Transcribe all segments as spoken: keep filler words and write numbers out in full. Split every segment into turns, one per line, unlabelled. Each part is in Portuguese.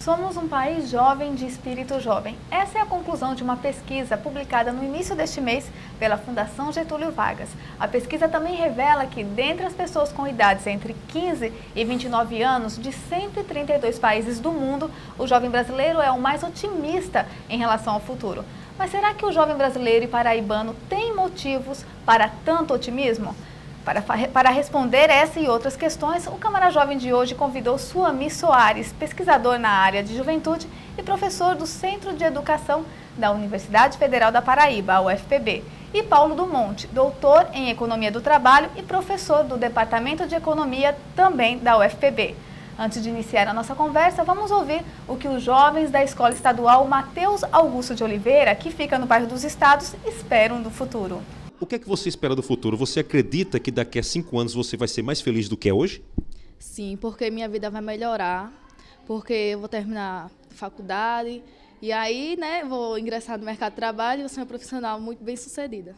Somos um país jovem de espírito jovem. Essa é a conclusão de uma pesquisa publicada no início deste mês pela Fundação Getúlio Vargas. A pesquisa também revela que, dentre as pessoas com idades entre quinze e vinte e nove anos, de cento e trinta e dois países do mundo, o jovem brasileiro é o mais otimista em relação ao futuro. Mas será que o jovem brasileiro e paraibano tem motivos para tanto otimismo? Para, para responder essa e outras questões, o Câmara Jovem de hoje convidou Suami Soares, pesquisador na área de juventude e professor do Centro de Educação da Universidade Federal da Paraíba, a U F P B, e Paulo do Monte, doutor em Economia do Trabalho e professor do Departamento de Economia também da U F P B. Antes de iniciar a nossa conversa, vamos ouvir o que os jovens da Escola Estadual Mateus Augusto de Oliveira, que fica no bairro dos Estados, esperam do futuro.
O que é que você espera do futuro? Você acredita que daqui a cinco anos você vai ser mais feliz do que é hoje?
Sim, porque minha vida vai melhorar, porque eu vou terminar faculdade e aí, né, vou ingressar no mercado de trabalho e vou ser uma profissional muito bem sucedida.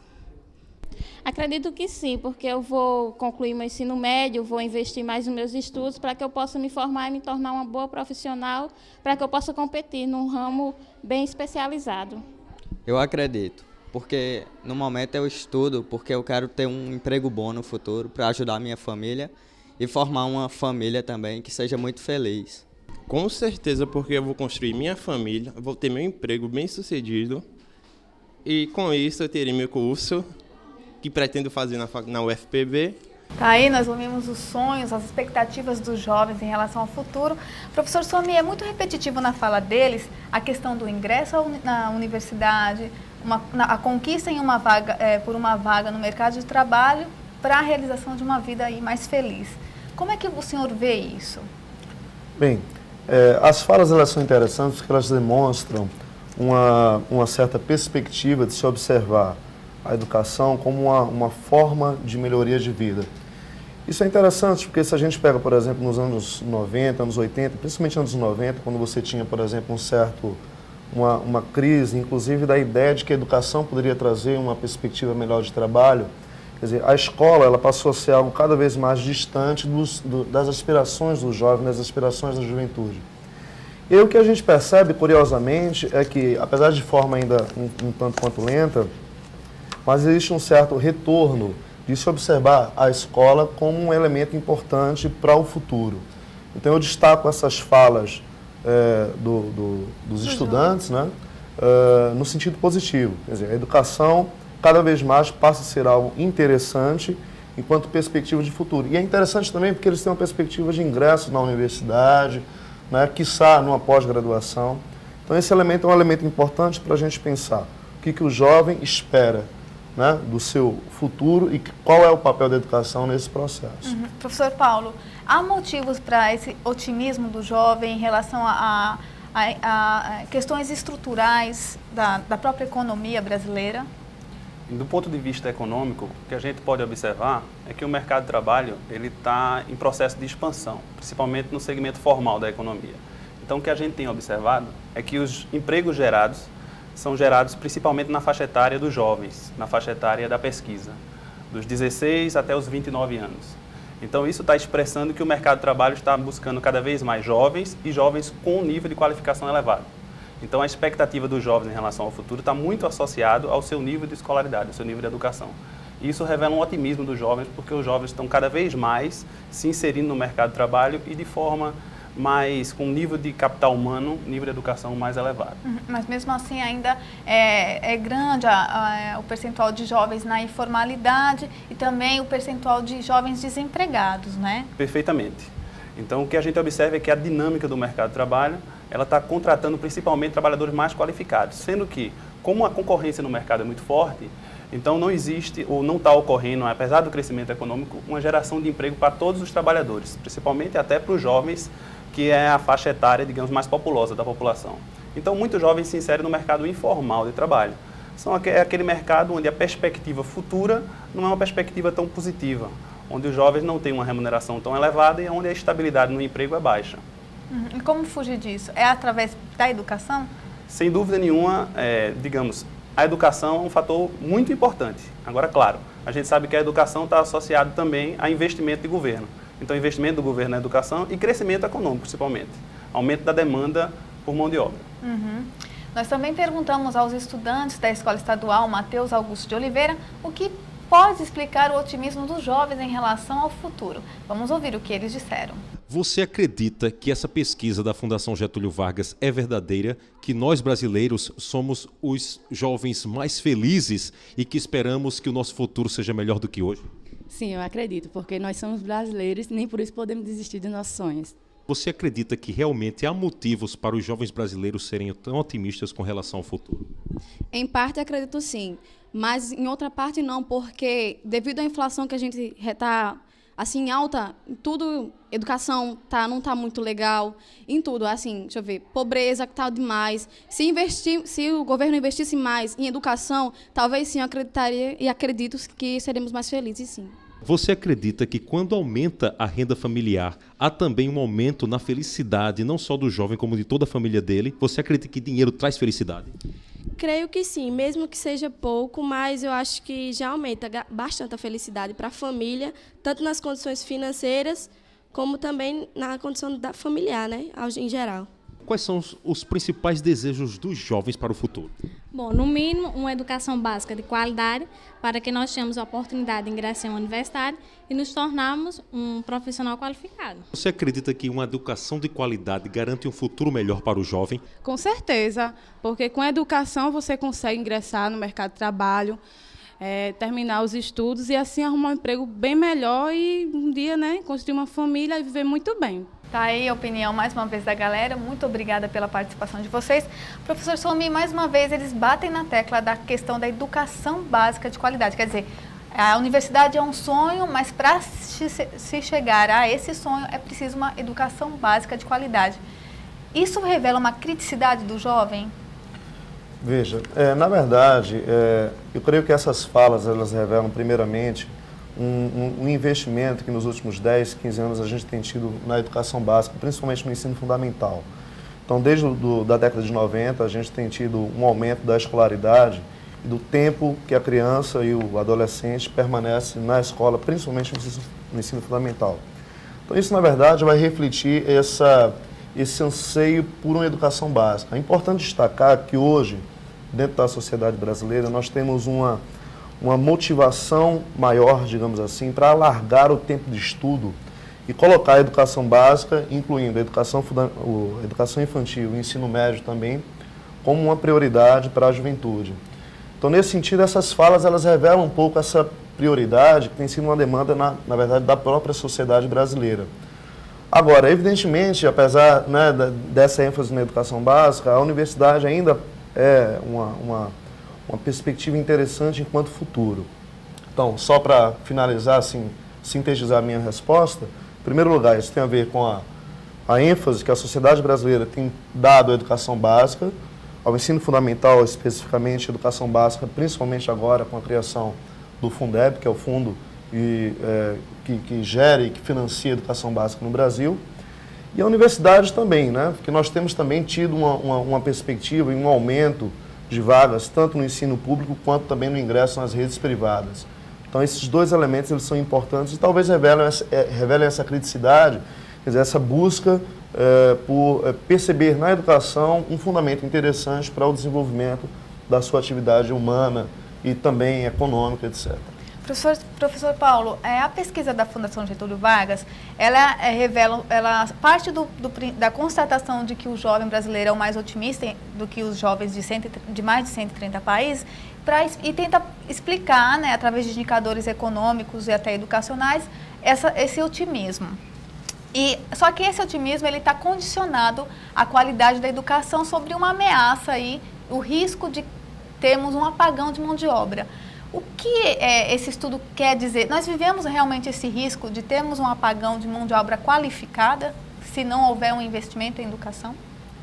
Acredito que sim, porque eu vou concluir meu ensino médio, vou investir mais nos meus estudos para que eu possa me formar e me tornar uma boa profissional, para que eu possa competir num ramo bem especializado.
Eu acredito. Porque no momento eu estudo, porque eu quero ter um emprego bom no futuro para ajudar a minha família e formar uma família também que seja muito feliz.
Com certeza, porque eu vou construir minha família, vou ter meu emprego bem sucedido e com isso eu terei meu curso que pretendo fazer na, na U F P B.
Tá aí, nós ouvimos os sonhos, as expectativas dos jovens em relação ao futuro. Professor Suami, é muito repetitivo na fala deles a questão do ingresso na universidade, uma, na, a conquista em uma vaga, é, por uma vaga no mercado de trabalho para a realização de uma vida aí mais feliz. Como é que o senhor vê isso?
Bem, é, as falas elas são interessantes porque elas demonstram uma, uma certa perspectiva de se observar a educação como uma, uma forma de melhoria de vida. Isso é interessante porque se a gente pega, por exemplo, nos anos noventa, anos oitenta, principalmente anos noventa, quando você tinha, por exemplo, um certo, uma, uma crise, inclusive da ideia de que a educação poderia trazer uma perspectiva melhor de trabalho, quer dizer, a escola ela passou a ser algo cada vez mais distante dos, do, das aspirações dos jovens, das aspirações da juventude. E o que a gente percebe, curiosamente, é que, apesar de forma ainda um, um tanto quanto lenta, mas existe um certo retorno de se observar a escola como um elemento importante para o futuro. Então eu destaco essas falas é, do, do, dos estudantes, né, é, no sentido positivo. Quer dizer, a educação cada vez mais passa a ser algo interessante enquanto perspectiva de futuro. E é interessante também porque eles têm uma perspectiva de ingresso na universidade, né, quiçá numa pós-graduação. Então esse elemento é um elemento importante para a gente pensar o que, que o jovem espera, né, do seu futuro e qual é o papel da educação nesse processo.
Uhum. Professor Paulo, há motivos para esse otimismo do jovem em relação a, a, a, a questões estruturais da, da própria economia brasileira?
Do ponto de vista econômico, o que a gente pode observar é que o mercado de trabalho ele está em processo de expansão, principalmente no segmento formal da economia. Então, o que a gente tem observado é que os empregos gerados são gerados principalmente na faixa etária dos jovens, na faixa etária da pesquisa, dos dezesseis até os vinte e nove anos. Então, isso está expressando que o mercado de trabalho está buscando cada vez mais jovens e jovens com um nível de qualificação elevado. Então, a expectativa dos jovens em relação ao futuro está muito associado ao seu nível de escolaridade, ao seu nível de educação. E isso revela um otimismo dos jovens, porque os jovens estão cada vez mais se inserindo no mercado de trabalho e de forma mais, com um nível de capital humano, nível de educação mais elevado.
Uhum, mas mesmo assim ainda é, é grande a, a, o percentual de jovens na informalidade e também o percentual de jovens desempregados, né?
Perfeitamente. Então, o que a gente observa é que a dinâmica do mercado de trabalho, ela está contratando principalmente trabalhadores mais qualificados, sendo que, como a concorrência no mercado é muito forte, então não existe ou não está ocorrendo, apesar do crescimento econômico, uma geração de emprego para todos os trabalhadores, principalmente até para os jovens, que é a faixa etária, digamos, mais populosa da população. Então, muitos jovens se inserem no mercado informal de trabalho. São aquele mercado onde a perspectiva futura não é uma perspectiva tão positiva, onde os jovens não têm uma remuneração tão elevada e onde a estabilidade no emprego é baixa.
Uhum. E como fugir disso? É através da educação?
Sem dúvida nenhuma, é, digamos, a educação é um fator muito importante. Agora, claro, a gente sabe que a educação está associada também a investimento de governo. Então, investimento do governo na educação e crescimento econômico, principalmente. aumento da demanda por mão de obra.
Uhum. Nós também perguntamos aos estudantes da Escola Estadual Mateus Augusto de Oliveira o que pode explicar o otimismo dos jovens em relação ao futuro. Vamos ouvir o que eles disseram.
Você acredita que essa pesquisa da Fundação Getúlio Vargas é verdadeira, que nós brasileiros somos os jovens mais felizes e que esperamos que o nosso futuro seja melhor do que hoje?
Sim, eu acredito, porque nós somos brasileiros e nem por isso podemos desistir dos nossos sonhos.
Você acredita que realmente há motivos para os jovens brasileiros serem tão otimistas com relação ao futuro?
Em parte acredito sim, mas em outra parte não, porque devido à inflação que a gente está assim alta, em tudo, educação tá, não está muito legal, em tudo, assim, deixa eu ver, pobreza que está demais. Se, investir, se o governo investisse mais em educação, talvez sim eu acreditaria e acredito que seremos mais felizes, sim.
Você acredita que quando aumenta a renda familiar, há também um aumento na felicidade, não só do jovem, como de toda a família dele? Você acredita que dinheiro traz felicidade?
Creio que sim, mesmo que seja pouco, mas eu acho que já aumenta bastante a felicidade para a família, tanto nas condições financeiras, como também na condição da familiar, né, em geral.
Quais são os, os principais desejos dos jovens para o futuro?
Bom, no mínimo, uma educação básica de qualidade para que nós tenhamos a oportunidade de ingressar em uma universidade e nos tornarmos um profissional qualificado.
Você acredita que uma educação de qualidade garante um futuro melhor para o jovem?
Com certeza, porque com a educação você consegue ingressar no mercado de trabalho, é, terminar os estudos e assim arrumar um emprego bem melhor e um dia, né, construir uma família e viver muito bem.
Tá aí a opinião mais uma vez da galera, muito obrigada pela participação de vocês. Professor Somi, mais uma vez eles batem na tecla da questão da educação básica de qualidade, quer dizer, a universidade é um sonho, mas para se chegar a esse sonho é preciso uma educação básica de qualidade. Isso revela uma criticidade do jovem?
Veja, é, na verdade, é, eu creio que essas falas, elas revelam primeiramente Um, um, um investimento que nos últimos dez, quinze anos a gente tem tido na educação básica, principalmente no ensino fundamental. Então, desde a da década de noventa, a gente tem tido um aumento da escolaridade e do tempo que a criança e o adolescente permanecem na escola, principalmente no ensino, no ensino fundamental. Então, isso, na verdade, vai refletir essa, esse anseio por uma educação básica. É importante destacar que hoje, dentro da sociedade brasileira, nós temos uma uma motivação maior, digamos assim, para alargar o tempo de estudo e colocar a educação básica, incluindo a educação, a educação infantil e o ensino médio também, como uma prioridade para a juventude. Então, nesse sentido, essas falas elas revelam um pouco essa prioridade que tem sido uma demanda, na, na verdade, da própria sociedade brasileira. Agora, evidentemente, apesar, né, dessa ênfase na educação básica, a universidade ainda é uma... uma uma perspectiva interessante enquanto futuro. Então, só para finalizar, assim, sintetizar a minha resposta, em primeiro lugar, isso tem a ver com a, a ênfase que a sociedade brasileira tem dado à educação básica, ao ensino fundamental, especificamente a educação básica, principalmente agora com a criação do Fundeb, que é o fundo e, é, que, que gera e que financia a educação básica no Brasil, e a universidade também, né? Porque nós temos também tido uma, uma, uma perspectiva e um aumento de vagas, tanto no ensino público quanto também no ingresso nas redes privadas. Então, esses dois elementos eles são importantes e talvez revelem essa, é, revelem essa criticidade, quer dizer, essa busca é, por é, perceber na educação um fundamento interessante para o desenvolvimento da sua atividade humana e também econômica, etcétera.
Professor, professor Paulo, é, a pesquisa da Fundação Getúlio Vargas, ela é, revela, ela parte do, do, da constatação de que o jovem brasileiro é o mais otimista do que os jovens de, cento, de mais de cento e trinta países, pra, e tenta explicar, né, através de indicadores econômicos e até educacionais, essa, esse otimismo. E, só que esse otimismo está condicionado à qualidade da educação sobre uma ameaça, aí, o risco de termos um apagão de mão de obra. O que é, esse estudo quer dizer? Nós vivemos realmente esse risco de termos um apagão de mão de obra qualificada se não houver um investimento em educação?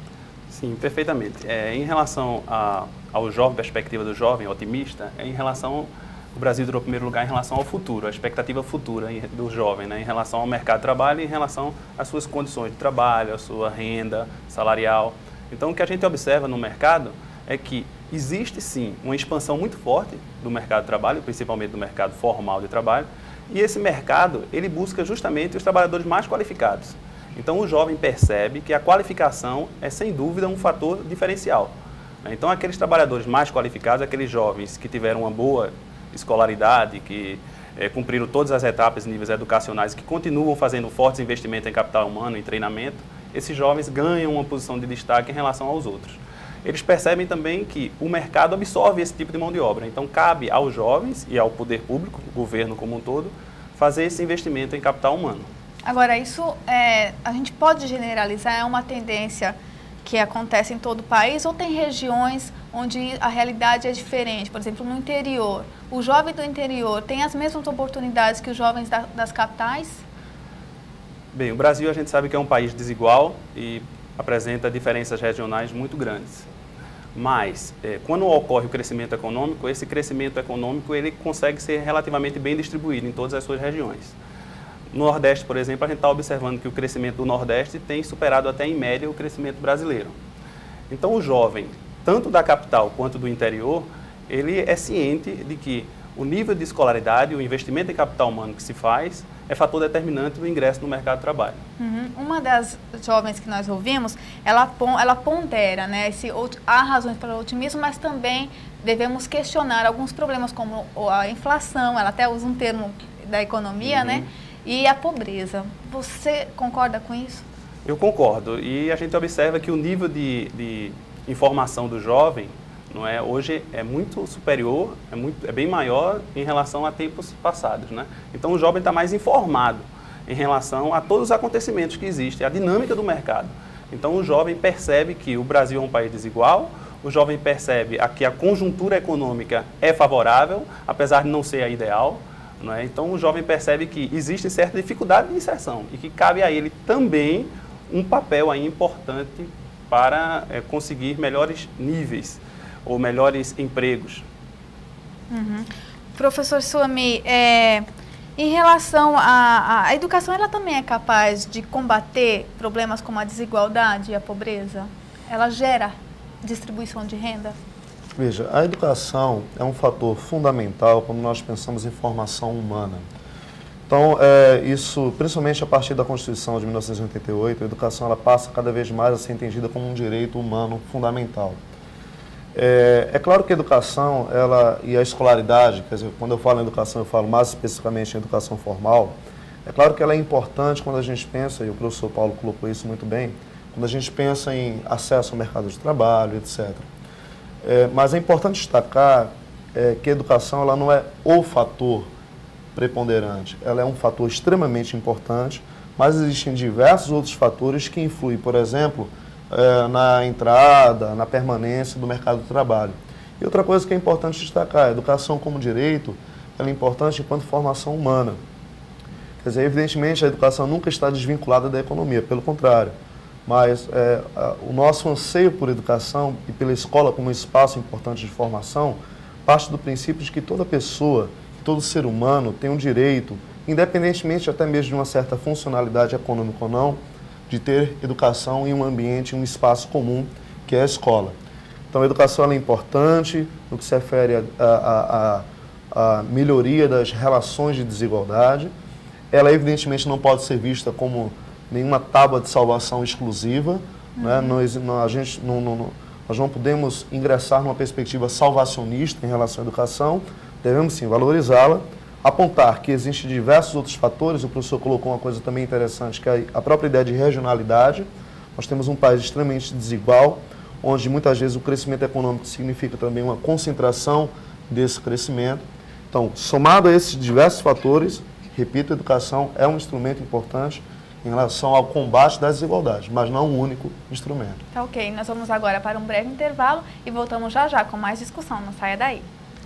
Sim, perfeitamente. É, em relação a, ao jovem, perspectiva do jovem otimista, é em relação, o Brasil tirou o primeiro lugar em relação ao futuro, a expectativa futura do jovem, né, em relação ao mercado de trabalho e em relação às suas condições de trabalho, à sua renda salarial. Então, o que a gente observa no mercado é que existe, sim, uma expansão muito forte do mercado de trabalho, principalmente do mercado formal de trabalho, e esse mercado, ele busca justamente os trabalhadores mais qualificados. Então, o jovem percebe que a qualificação é, sem dúvida, um fator diferencial. Então, aqueles trabalhadores mais qualificados, aqueles jovens que tiveram uma boa escolaridade, que é, cumpriram todas as etapas e níveis educacionais, que continuam fazendo fortes investimentos em capital humano, em treinamento, esses jovens ganham uma posição de destaque em relação aos outros. Eles percebem também que o mercado absorve esse tipo de mão de obra. Então, cabe aos jovens e ao poder público, o governo como um todo, fazer esse investimento em capital humano.
Agora, isso é, a gente pode generalizar, é uma tendência que acontece em todo o país, ou tem regiões onde a realidade é diferente? Por exemplo, no interior, o jovem do interior tem as mesmas oportunidades que os jovens da, das capitais?
Bem, o Brasil a gente sabe que é um país desigual e apresenta diferenças regionais muito grandes. Mas, é, quando ocorre o crescimento econômico, esse crescimento econômico ele consegue ser relativamente bem distribuído em todas as suas regiões. No Nordeste, por exemplo, a gente está observando que o crescimento do Nordeste tem superado até em média o crescimento brasileiro. Então, o jovem, tanto da capital quanto do interior, ele é ciente de que o nível de escolaridade, o investimento em capital humano que se faz, é fator determinante do ingresso no mercado de trabalho.
Uhum. Uma das jovens que nós ouvimos, ela, ela pondera, né, esse, há razões para o otimismo, mas também devemos questionar alguns problemas como a inflação, ela até usa um termo da economia, uhum. né, e a pobreza. Você concorda com isso?
Eu concordo. E a gente observa que o nível de, de informação do jovem, não é, hoje é muito superior, é, muito, é bem maior em relação a tempos passados. Né? Então o jovem está mais informado em relação a todos os acontecimentos que existem, a dinâmica do mercado. Então o jovem percebe que o Brasil é um país desigual, o jovem percebe que a conjuntura econômica é favorável, apesar de não ser a ideal. Não é? Então o jovem percebe que existe certa dificuldade de inserção e que cabe a ele também um papel aí importante para é, conseguir melhores níveis ou melhores empregos.
Uhum. Professor Suami, é, em relação à a, a educação, ela também é capaz de combater problemas como a desigualdade e a pobreza? Ela gera distribuição de renda?
Veja, a educação é um fator fundamental quando nós pensamos em formação humana. Então, é, isso, principalmente a partir da Constituição de mil novecentos e oitenta e oito, a educação ela passa cada vez mais a ser entendida como um direito humano fundamental. É, é claro que a educação ela, e a escolaridade, quer dizer, quando eu falo em educação, eu falo mais especificamente em educação formal, é claro que ela é importante quando a gente pensa, e o professor Paulo colocou isso muito bem, quando a gente pensa em acesso ao mercado de trabalho, etcétera. É, mas é importante destacar é, que a educação ela não é o fator preponderante, ela é um fator extremamente importante, mas existem diversos outros fatores que influem, por exemplo, é, na entrada, na permanência do mercado de trabalho. E outra coisa que é importante destacar, a educação como direito, ela é importante enquanto formação humana. Quer dizer, evidentemente a educação nunca está desvinculada da economia, pelo contrário. Mas é, a, o nosso anseio por educação e pela escola como um espaço importante de formação parte do princípio de que toda pessoa, que todo ser humano tem um direito, independentemente até mesmo de uma certa funcionalidade econômica ou não, de ter educação em um ambiente, em um espaço comum, que é a escola. Então a educação ela é importante no que se refere à melhoria das relações de desigualdade. Ela evidentemente não pode ser vista como nenhuma tábua de salvação exclusiva, uhum. né? nós, não, a gente, não, não, nós não podemos ingressar numa perspectiva salvacionista em relação à educação, devemos sim valorizá-la, apontar que existem diversos outros fatores, o professor colocou uma coisa também interessante, que é a própria ideia de regionalidade. Nós temos um país extremamente desigual, onde muitas vezes o crescimento econômico significa também uma concentração desse crescimento. Então, somado a esses diversos fatores, repito, a educação é um instrumento importante em relação ao combate das desigualdades, mas não o único instrumento.
Tá ok, nós vamos agora para um breve intervalo e voltamos já já com mais discussão, não saia daí.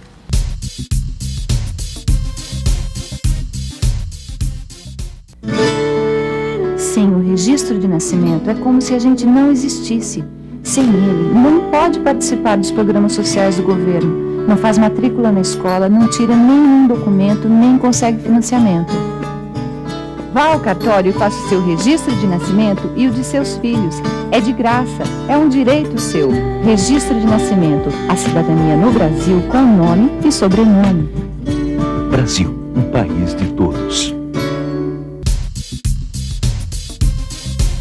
Sem o registro de nascimento é como se a gente não existisse. Sem ele, não pode participar dos programas sociais do governo, não faz matrícula na escola, não tira nenhum documento, nem consegue financiamento. Vá ao cartório e faça o seu registro de nascimento e o de seus filhos. É de graça, é um direito seu. Registro de nascimento, a cidadania no Brasil com nome e sobrenome.
Brasil, um país de todos.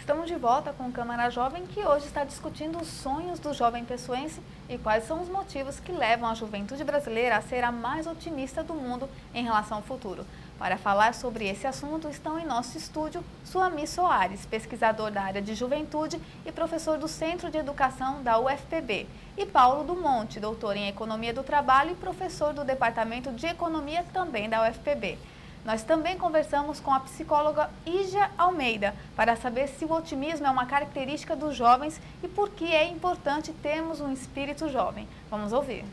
Estamos de volta com o Câmara Jovem, que hoje está discutindo os sonhos do jovem pessoense e quais são os motivos que levam a juventude brasileira a ser a mais otimista do mundo em relação ao futuro. Para falar sobre esse assunto, estão em nosso estúdio Suami Soares, pesquisador da área de juventude e professor do Centro de Educação da U F P B, e Paulo do Monte, doutor em Economia do Trabalho e professor do Departamento de Economia também da U F P B. Nós também conversamos com a psicóloga Ígia Almeida para saber se o otimismo é uma característica dos jovens e por que é importante termos um espírito jovem. Vamos ouvir.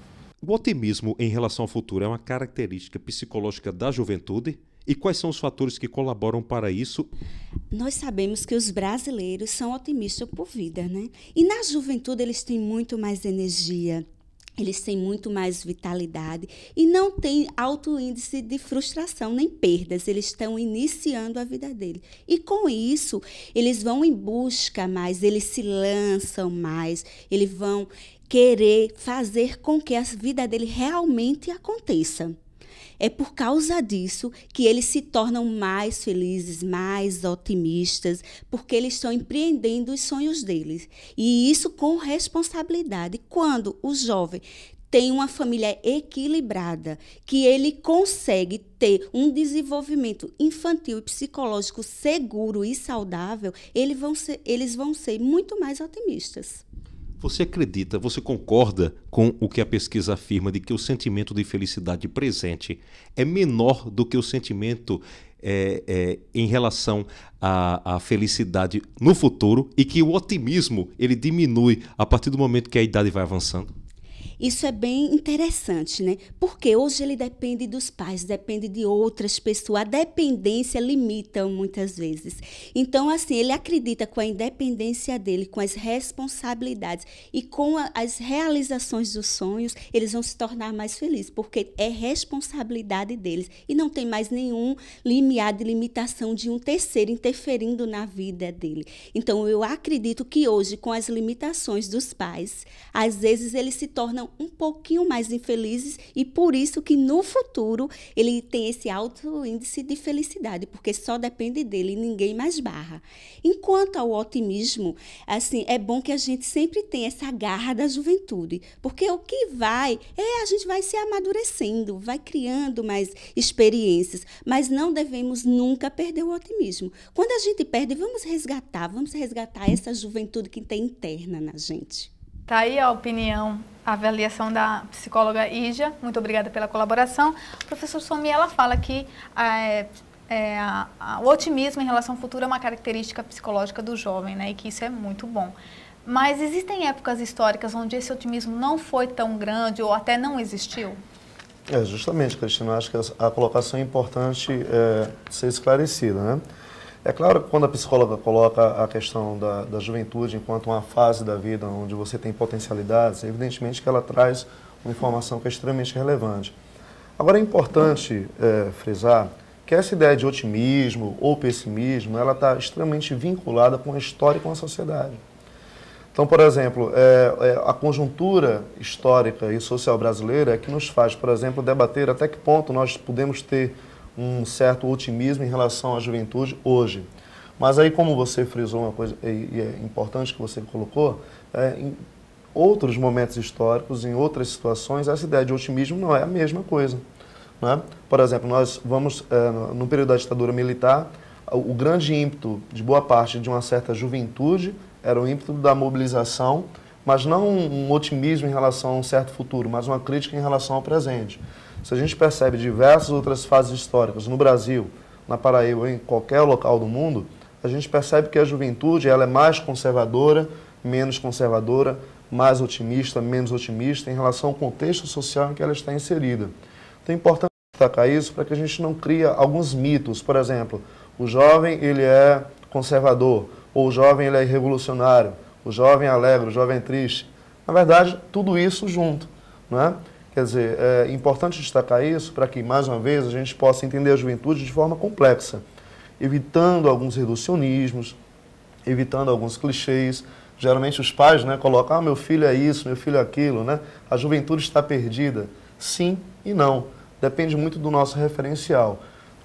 O otimismo em relação ao futuro é uma característica psicológica da juventude? E quais são os fatores que colaboram para isso?
Nós sabemos que os brasileiros são otimistas por vida, né? E na juventude eles têm muito mais energia. Eles têm muito mais vitalidade e não têm alto índice de frustração nem perdas. Eles estão iniciando a vida deles. E com isso, eles vão em busca mais, eles se lançam mais, eles vão querer fazer com que a vida dele realmente aconteça. É por causa disso que eles se tornam mais felizes, mais otimistas, porque eles estão empreendendo os sonhos deles. E isso com responsabilidade. Quando o jovem tem uma família equilibrada, que ele consegue ter um desenvolvimento infantil e psicológico seguro e saudável, eles vão ser, eles vão ser muito mais otimistas.
Você acredita, você concorda com o que a pesquisa afirma de que o sentimento de felicidade presente é menor do que o sentimento é, é, em relação à, à felicidade no futuro e que o otimismo ele diminui a partir do momento que a idade vai avançando?
Isso é bem interessante, né? Porque hoje ele depende dos pais, depende de outras pessoas. A dependência limita muitas vezes. Então, assim, ele acredita com a independência dele, com as responsabilidades e com a, as realizações dos sonhos, eles vão se tornar mais felizes, porque é responsabilidade deles e não tem mais nenhum limiar de limitação de um terceiro interferindo na vida dele. Então, eu acredito que hoje, com as limitações dos pais, às vezes eles se tornam um pouquinho mais infelizes e por isso que no futuro ele tem esse alto índice de felicidade, porque só depende dele e ninguém mais barra. Enquanto ao otimismo, assim, é bom que a gente sempre tenha essa garra da juventude, porque o que vai é a gente vai se amadurecendo, vai criando mais experiências, mas não devemos nunca perder o otimismo. Quando a gente perde, vamos resgatar, vamos resgatar essa juventude que tem interna na gente.
Tá aí a opinião, a avaliação da psicóloga Ígia. Muito obrigada pela colaboração. O professor Suami, ela fala que é, é, a, a, o otimismo em relação ao futuro é uma característica psicológica do jovem, né? E que isso é muito bom. Mas existem épocas históricas onde esse otimismo não foi tão grande ou até não existiu?
É, justamente, Cristina, acho que a, a colocação é importante é, ser esclarecida, né? É claro que quando a psicóloga coloca a questão da, da juventude enquanto uma fase da vida onde você tem potencialidades, evidentemente que ela traz uma informação que é extremamente relevante. Agora é importante é, frisar que essa ideia de otimismo ou pessimismo, ela está extremamente vinculada com a história e com a sociedade. Então, por exemplo, é, é, a conjuntura histórica e social brasileira é que nos faz, por exemplo, debater até que ponto nós podemos ter um certo otimismo em relação à juventude hoje. Mas aí, como você frisou uma coisa, e é importante que você colocou, é, em outros momentos históricos, em outras situações, essa ideia de otimismo não é a mesma coisa, né? Por exemplo, nós vamos, é, no período da ditadura militar, o grande ímpeto de boa parte de uma certa juventude era o ímpeto da mobilização, mas não um otimismo em relação a um certo futuro, mas uma crítica em relação ao presente. Se a gente percebe diversas outras fases históricas no Brasil, na Paraíba ou em qualquer local do mundo, a gente percebe que a juventude ela é mais conservadora, menos conservadora, mais otimista, menos otimista em relação ao contexto social em que ela está inserida. Então é importante destacar isso para que a gente não crie alguns mitos. Por exemplo, o jovem ele é conservador, ou o jovem ele é revolucionário, o jovem é alegre, o jovem é triste. Na verdade, tudo isso junto, não é? Quer dizer, é importante destacar isso para que, mais uma vez, a gente possa entender a juventude de forma complexa, evitando alguns reducionismos, evitando alguns clichês. Geralmente os pais, né, colocam, ah, meu filho é isso, meu filho é aquilo, né? A juventude está perdida. Sim e não. Depende muito do nosso referencial.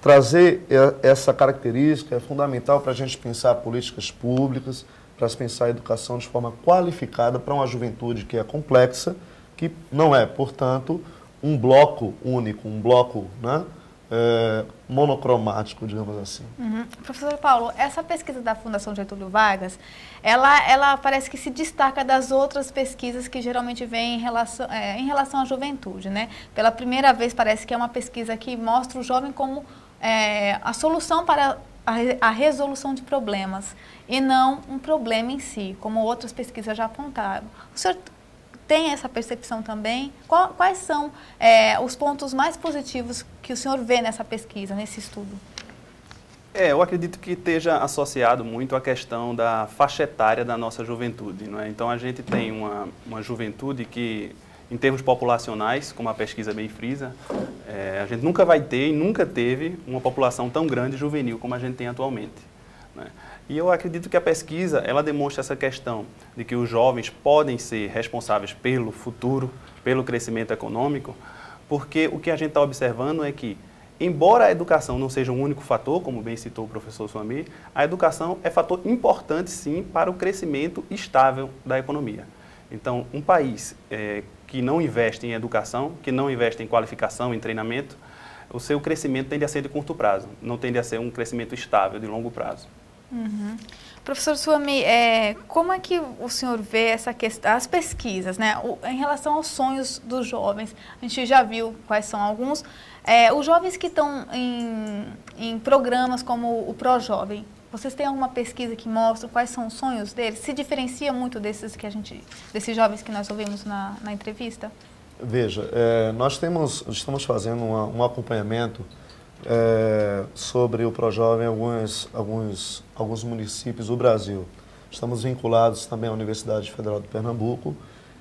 trazer essa característica é fundamental para a gente pensar políticas públicas, para se pensar a educação de forma qualificada para uma juventude que é complexa, que não é, portanto, um bloco único, um bloco, né, é, monocromático, digamos assim.
Uhum. Professor Paulo, essa pesquisa da Fundação Getúlio Vargas, ela, ela parece que se destaca das outras pesquisas que geralmente vêm em relação, é, em relação à juventude, né? Pela primeira vez parece que é uma pesquisa que mostra o jovem como é, a solução para a, a resolução de problemas e não um problema em si, como outras pesquisas já apontaram. O senhor tem essa percepção também? Quais são é, os pontos mais positivos que o senhor vê nessa pesquisa, nesse estudo?
É, eu acredito que esteja associado muito à questão da faixa etária da nossa juventude, não é? Então, a gente tem uma, uma juventude que, em termos populacionais, como a pesquisa bem frisa, é, a gente nunca vai ter e nunca teve uma população tão grande juvenil como a gente tem atualmente, né? E eu acredito que a pesquisa, ela demonstra essa questão de que os jovens podem ser responsáveis pelo futuro, pelo crescimento econômico, porque o que a gente está observando é que, embora a educação não seja um único fator, como bem citou o professor Suamir, a educação é fator importante, sim, para o crescimento estável da economia. Então, um país é, que não investe em educação, que não investe em qualificação, em treinamento, o seu crescimento tende a ser de curto prazo, não tende a ser um crescimento estável, de longo prazo.
Uhum. Professor Suamir, é, como é que o senhor vê essa questão, as pesquisas, né, o, em relação aos sonhos dos jovens? A gente já viu quais são alguns. É, os jovens que estão em, em programas como o ProJovem, vocês têm alguma pesquisa que mostra quais são os sonhos deles? Se diferencia muito desses, que a gente, desses jovens que nós ouvimos na, na entrevista?
Veja, é, nós temos, estamos fazendo uma, um acompanhamento É, sobre o ProJovem em alguns, alguns, alguns municípios do Brasil. Estamos vinculados também à Universidade Federal de Pernambuco,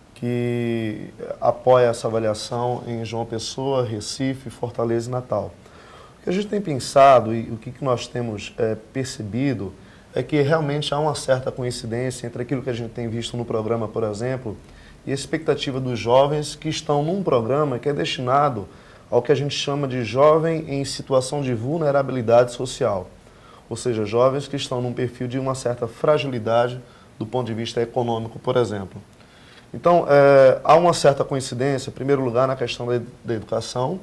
que apoia essa avaliação em João Pessoa, Recife, Fortaleza e Natal. O que a gente tem pensado e o que nós temos é, percebido é que realmente há uma certa coincidência entre aquilo que a gente tem visto no programa, por exemplo, e a expectativa dos jovens que estão num programa que é destinado ao que a gente chama de jovem em situação de vulnerabilidade social, ou seja, jovens que estão num perfil de uma certa fragilidade do ponto de vista econômico, por exemplo. Então, é, há uma certa coincidência, em primeiro lugar, na questão da, da educação,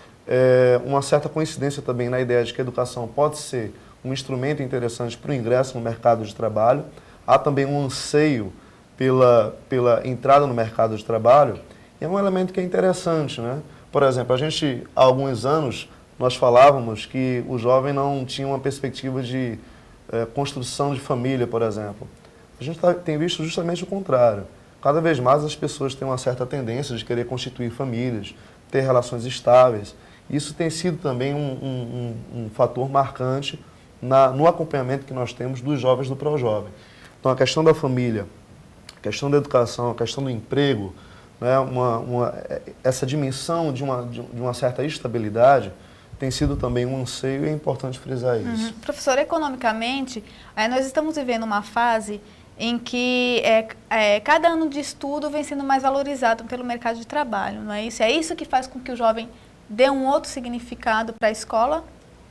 é, uma certa coincidência também na ideia de que a educação pode ser um instrumento interessante para o ingresso no mercado de trabalho. Há também um anseio pela, pela entrada no mercado de trabalho, e é um elemento que é interessante, né? Por exemplo, a gente, há alguns anos, nós falávamos que o jovem não tinha uma perspectiva de é, construção de família, por exemplo. A gente tá, tem visto justamente o contrário. Cada vez mais as pessoas têm uma certa tendência de querer constituir famílias, ter relações estáveis. Isso tem sido também um, um, um, um fator marcante na, no acompanhamento que nós temos dos jovens do ProJovem. Então, a questão da família, a questão da educação, a questão do emprego, né, uma, uma, essa dimensão de uma, de uma certa estabilidade tem sido também um anseio e é importante frisar isso.
Uhum. Professor, economicamente, é, nós estamos vivendo uma fase em que é, é, cada ano de estudo vem sendo mais valorizado pelo mercado de trabalho, não é isso? É isso que faz com que o jovem dê um outro significado para a escola?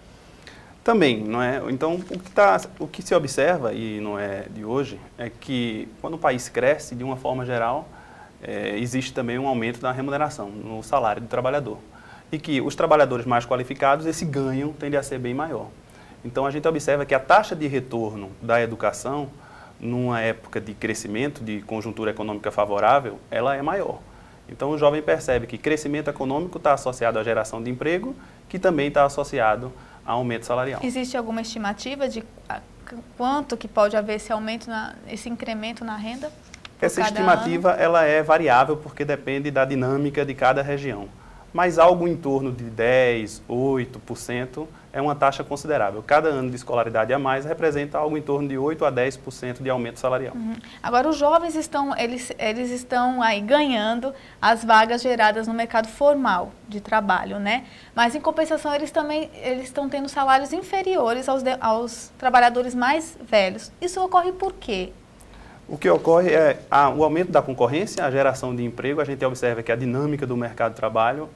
Também, não é? Então, o que, tá, o que se observa, e não é de hoje, é que quando o país cresce, de uma forma geral, É, existe também um aumento da remuneração no salário do trabalhador. E que os trabalhadores mais qualificados, esse ganho tende a ser bem maior. Então, a gente observa que a taxa de retorno da educação, numa época de crescimento, de conjuntura econômica favorável, ela é maior. Então, o jovem percebe que crescimento econômico está associado à geração de emprego, que também está associado a aumento salarial.
Existe alguma estimativa de quanto que pode haver esse aumento, na, esse incremento na renda?
Essa estimativa ela é variável porque depende da dinâmica de cada região. Mas algo em torno de dez por cento, oito por cento é uma taxa considerável. Cada ano de escolaridade a mais representa algo em torno de oito a dez por cento de aumento salarial.
Uhum. Agora, os jovens estão, eles, eles estão aí ganhando as vagas geradas no mercado formal de trabalho, né? Mas, em compensação, eles também eles estão tendo salários inferiores aos, de, aos trabalhadores mais velhos. Isso ocorre por quê?
O que ocorre é ah, o aumento da concorrência, a geração de emprego. A gente observa que a dinâmica do mercado de trabalho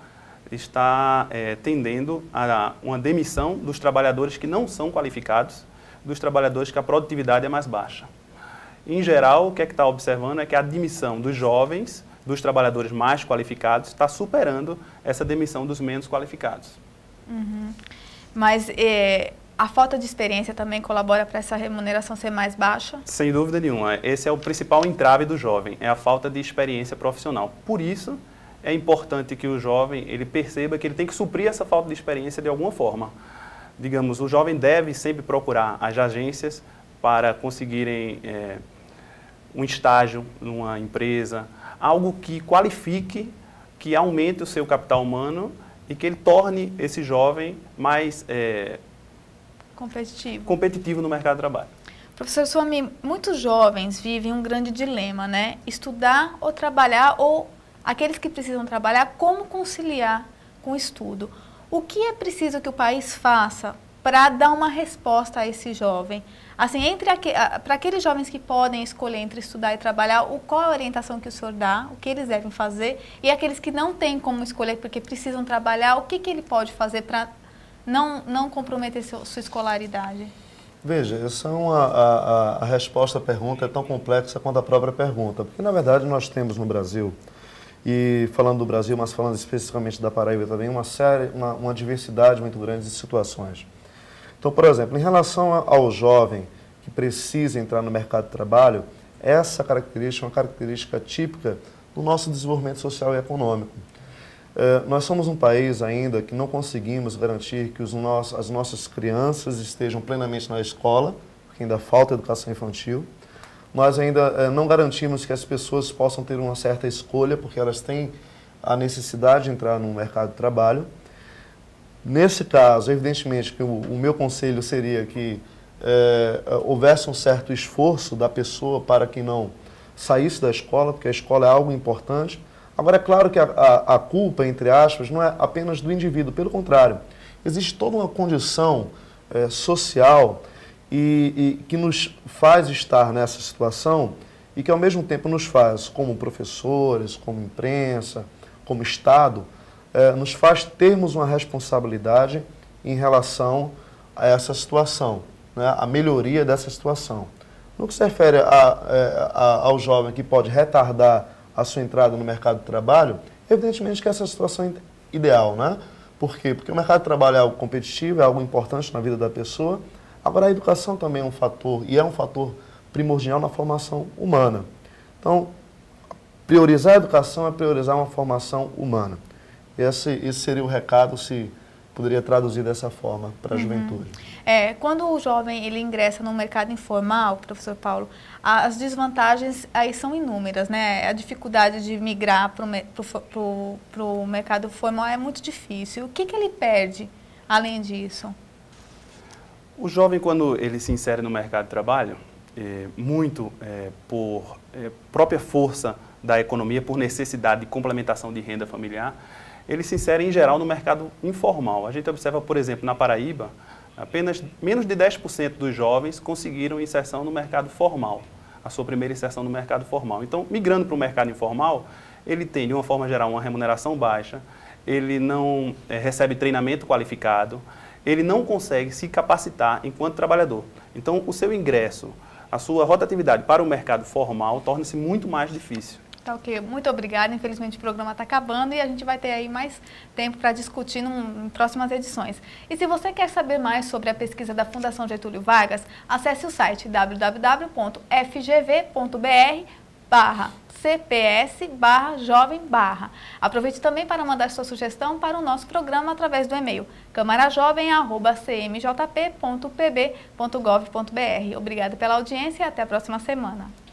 está é, tendendo a uma demissão dos trabalhadores que não são qualificados, dos trabalhadores que a produtividade é mais baixa. Em geral, o que é que está observando é que a admissão dos jovens, dos trabalhadores mais qualificados, está superando essa demissão dos menos qualificados.
Uhum. Mas é, a falta de experiência também colabora para essa remuneração ser mais baixa?
Sem dúvida nenhuma. Esse é o principal entrave do jovem, é a falta de experiência profissional. Por isso, é importante que o jovem ele perceba que ele tem que suprir essa falta de experiência de alguma forma. Digamos, o jovem deve sempre procurar as agências para conseguirem é, um estágio numa empresa, algo que qualifique, que aumente o seu capital humano e que ele torne esse jovem mais é,
competitivo.
competitivo no mercado de trabalho.
Professor Suami, muitos jovens vivem um grande dilema, né? Estudar ou trabalhar, ou aqueles que precisam trabalhar, como conciliar com o estudo? O que é preciso que o país faça para dar uma resposta a esse jovem? Assim, entre para aqueles jovens que podem escolher entre estudar e trabalhar, o, qual a orientação que o senhor dá, o que eles devem fazer? E aqueles que não têm como escolher porque precisam trabalhar, o que, que ele pode fazer para não, não comprometer seu, sua escolaridade?
Veja, essa é uma, a, a resposta à pergunta é tão complexa quanto a própria pergunta, porque na verdade nós temos no Brasil, e falando do Brasil, mas falando especificamente da Paraíba também, uma série, uma, uma diversidade muito grande de situações. Então, por exemplo, em relação ao jovem que precisa entrar no mercado de trabalho, essa característica é uma característica típica do nosso desenvolvimento social e econômico. É, nós somos um país ainda que não conseguimos garantir que os nossos, as nossas crianças estejam plenamente na escola, porque ainda falta educação infantil. Nós ainda é, não garantimos que as pessoas possam ter uma certa escolha, porque elas têm a necessidade de entrar no mercado de trabalho. Nesse caso, evidentemente, que o, o meu conselho seria que é, houvesse um certo esforço da pessoa para que não saísse da escola, porque a escola é algo importante. Agora, é claro que a, a, a culpa, entre aspas, não é apenas do indivíduo, pelo contrário. Existe toda uma condição é, social e, e que nos faz estar nessa situação e que, ao mesmo tempo, nos faz, como professores, como imprensa, como Estado, É, nos faz termos uma responsabilidade em relação a essa situação, né, a melhoria dessa situação. No que se refere a, a, ao jovem que pode retardar a sua entrada no mercado de trabalho, evidentemente que essa é a situação ideal, né? Por quê? Porque o mercado de trabalho é algo competitivo, é algo importante na vida da pessoa. Agora, a educação também é um fator, e é um fator primordial na formação humana. Então, priorizar a educação é priorizar uma formação humana. Esse, esse seria o recado, se poderia traduzir dessa forma para a uhum. juventude.
É, quando o jovem ele ingressa no mercado informal, professor Paulo, as desvantagens aí são inúmeras, né? A dificuldade de migrar para o mercado formal é muito difícil. O que, que ele perde além disso?
O jovem, quando ele se insere no mercado de trabalho, é, muito é, por é, própria força da economia, por necessidade de complementação de renda familiar, ele se insere, em geral, no mercado informal. A gente observa, por exemplo, na Paraíba, apenas menos de dez por cento dos jovens conseguiram inserção no mercado formal, a sua primeira inserção no mercado formal. Então, migrando para o mercado informal, ele tem, de uma forma geral, uma remuneração baixa, ele não é, recebe treinamento qualificado, ele não consegue se capacitar enquanto trabalhador. Então, o seu ingresso, a sua rotatividade para o mercado formal torna-se muito mais difícil.
Tá ok, muito obrigada. Infelizmente o programa está acabando e a gente vai ter aí mais tempo para discutir num, em próximas edições. E se você quer saber mais sobre a pesquisa da Fundação Getúlio Vargas, acesse o site w w w ponto f g v ponto b r barra c p s barra jovem barra. Aproveite também para mandar sua sugestão para o nosso programa através do e-mail camarajovem arroba c m j p ponto p b ponto gov ponto b r. Obrigada pela audiência e até a próxima semana.